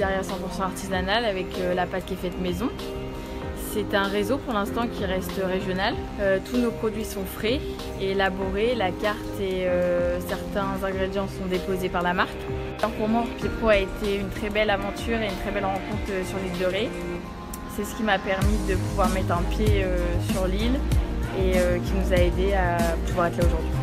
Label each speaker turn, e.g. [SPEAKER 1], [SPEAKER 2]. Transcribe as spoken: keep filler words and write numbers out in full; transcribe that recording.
[SPEAKER 1] pizzeria cent pour cent artisanale avec euh, la pâte qui est faite maison. C'est un réseau pour l'instant qui reste régional. Euh, tous nos produits sont frais et élaborés. La carte et euh, certains ingrédients sont déposés par la marque. Alors pour moi, Pipro a été une très belle aventure et une très belle rencontre sur l'île de Ré. C'est ce qui m'a permis de pouvoir mettre un pied euh, sur l'île et euh, qui nous a aidés à pouvoir être là aujourd'hui.